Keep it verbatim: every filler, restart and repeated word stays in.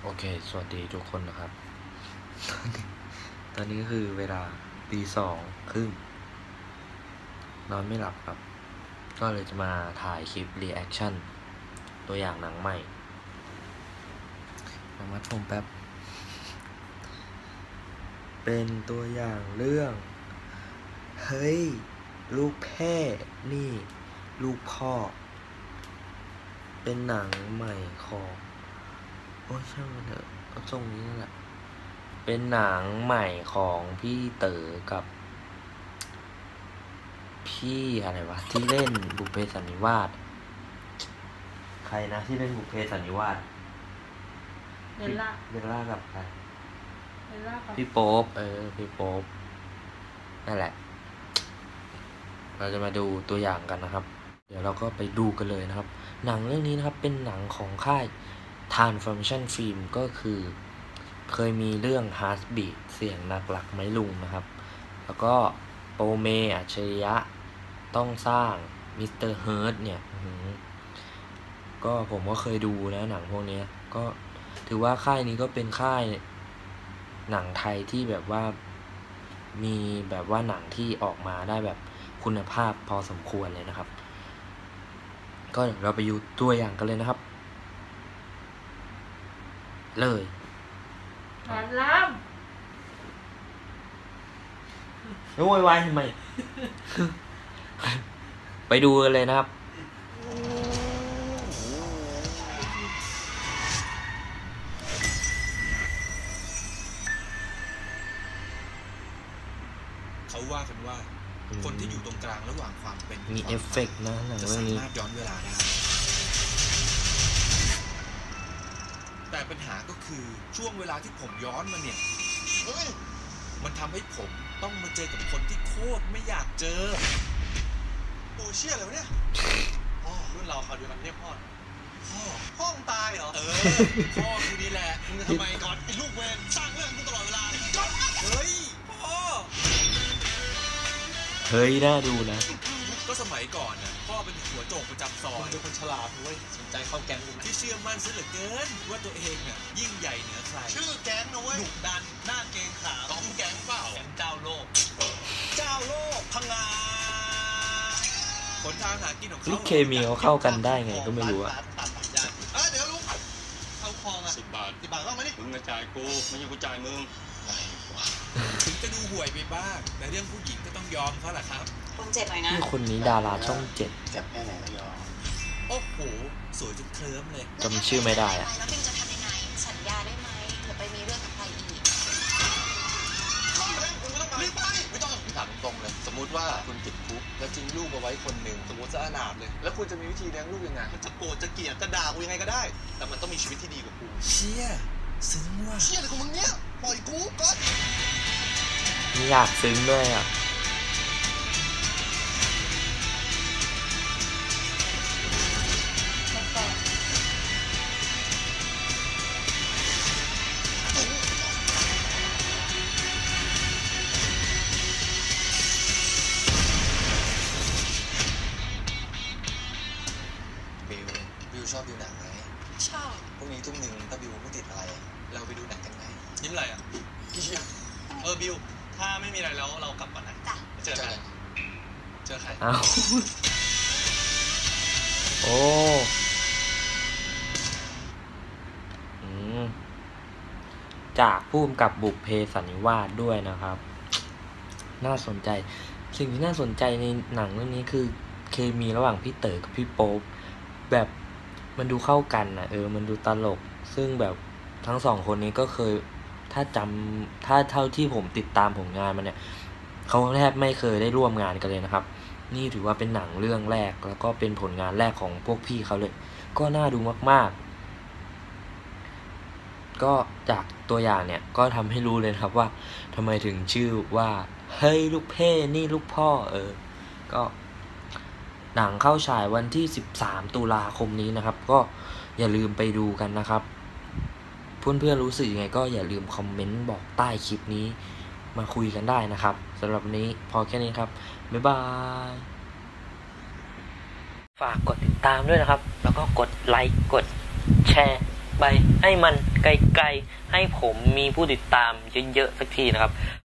โอเคสวัสดีทุกคนนะครับ ตอนนี้คือเวลาตีสองครึ่งนอนไม่หลับครับก็เลยจะมาถ่ายคลิปรีแอคชั่นตัวอย่างหนังใหม่มามัดผมแป๊บเป็นตัวอย่างเรื่องเฮ้ยลูกแพ่นี่ลูกพ่อเป็นหนังใหม่ของโอ้ยช่างมันเถอะเอาตรงนี้นั่นแหละเป็นหนังใหม่ของพี่เต๋อกับพี่อะไรวะที่เล่นบุพเพสันนิวาสใครนะที่เล่นบุพเพสันนิวาสเบลล่าเบลล่ากับใครเบลล่ากับพี่โป๊ปเออพี่โป๊ปนั่นแหละเราจะมาดูตัวอย่างกันนะครับเดี๋ยวเราก็ไปดูกันเลยนะครับหนังเรื่องนี้นะครับเป็นหนังของค่าย Transformation Film ก็คือเคยมีเรื่อง Heartbeat เสียงหนักหลักไม้ลุงนะครับแล้วก็โปรเมอัจฉริยะต้องสร้างมิสเตอร์เฮิร์ทเนี่ยก็ผมก็เคยดูนะหนังพวกนี้ก็ถือว่าค่ายนี้ก็เป็นค่ายหนังไทยที่แบบว่ามีแบบว่าหนังที่ออกมาได้แบบคุณภาพพอสมควรเลยนะครับก็เดี๋ยวเราไปดูตัวอย่างกันเลยนะครับเลยหลานล้ำโวยวายทำไม ไปดูกันเลยนะครับเขาว่ากันว่าคนที่อยู่ตรงกลางระหว่างความเป็นมีเอฟเฟกต์นะหนังเรื่องนี้จะสามารถย้อนเวลาได้แต่ปัญหาก็คือช่วงเวลาที่ผมย้อนมาเนี่ยเฮ้ยมันทำให้ผมต้องมาเจอกับคนที่โคตรไม่อยากเจอโอ้เชี่ยอะไรวะเนี่ยพ่อรุ่นเราเขาเดียวกันเนี่ยพ่อพ่อพ่อมึงตายเหรอเออพ่อคือนี่แหละมึงจะทำไมก่อนไอ้ลูกเวรสร้างเรื่องกูตลอดเวลาเฮ้ยพ่อเฮ้ยน่าดูนะก็สมัยก่อนนะพ่อเป็นหัวโจกประจำซอยเป็นคนฉลาดด้วยสนใจเข้าแก๊งกูที่เชื่อมั่นซะเหลือเกินว่าตัวเองเนี่ยยิ่งใหญ่เหนือใครชื่อแก๊งนะเว้ยดุดันหน้าเกรงขามต้องแก๊งเปล่าแก๊งเจ้าโลกเจ้าโลกพังงาผลทางหากินของเขาลูกเคมีเขาเข้ากันได้ไงก็ไม่รู้อะเออเดี๋ยวลุงเข้าคลองอะสิบบาทสิบบาทต้องไหมนี่มึงกระจายกูไม่ใช่กูจ่ายมึงถึงจะดูห่วยไปบ้างแต่เรื่องผู้หญิงก็ต้องยอมเขาแหละครับคนเจ็ดหน่อยนะนี่คนนี้ดาราช่องเจ็ดแค่ไหนก็ยอมโอ้โหสวยจนเคลิ้มเลยจำชื่อไม่ได้อะแล้วพิมจะทำยังไงสัญญาได้ไหมเผื่อไปมีเรื่องกับใครอีกรีบไปไม่ต้องถามตรงเลยสมมุติว่าคุณติดคุกแล้วทิ้งลูกเอาไว้คนหนึ่งสมมติจะอนาถเลยแล้วคุณจะมีวิธีเลี้ยงลูกยังไงมันจะโกรธจะเกลียดจะด่ากูยังไงก็ได้แต่มันต้องมีชีวิตที่ดีกว่ากูเชี่ยซึ้งว่ะเชี่ยอะไรของมึงเนี่ยปล่อยกูก่อนไม่อยากซึ้งด้วยอ่ะชอบดูหนังไหมชอบพรุ่งนี้ทุ่มหนึ่งถ้าบิวไม่ติดอะไรเราไปดูหนังกันไหมยิ้มอะไรอ่ะเออบิวถ้าไม่มีอะไรแล้วเรากลับก่อนนะจ้ะเจอกันเจอใครอ้าวโอ้อืมจากผู้กำกับบุพเพสันนิวาสด้วยนะครับน่าสนใจสิ่งที่น่าสนใจในหนังเรื่องนี้คือเคมีระหว่างพี่เต๋อกับพี่โป๊ปแบบมันดูเข้ากันนะเออมันดูตลกซึ่งแบบทั้งสองคนนี้ก็เคยถ้าจำถ้าเท่าที่ผมติดตามผลงานมันเนี่ยเขาแทบไม่เคยได้ร่วมงานกันเลยนะครับนี่ถือว่าเป็นหนังเรื่องแรกแล้วก็เป็นผลงานแรกของพวกพี่เขาเลยก็น่าดูมากๆก็จากตัวอย่างเนี่ยก็ทำให้รู้เลยครับว่าทำไมถึงชื่อว่าเฮ้ยลูกเพ่นี่ลูกพ่อเออก็หนังเข้าฉายวันที่สิบสามตุลาคมนี้นะครับก็อย่าลืมไปดูกันนะครับเพื่อนๆรู้สึกยังไงก็อย่าลืมคอมเมนต์บอกใต้คลิปนี้มาคุยกันได้นะครับสำหรับวันนี้พอแค่นี้ครับบ๊ายบายฝากกดติดตามด้วยนะครับแล้วก็กดไลค์กดแชร์ไปให้มันไกลๆให้ผมมีผู้ติดตามเยอะๆสักทีนะครับ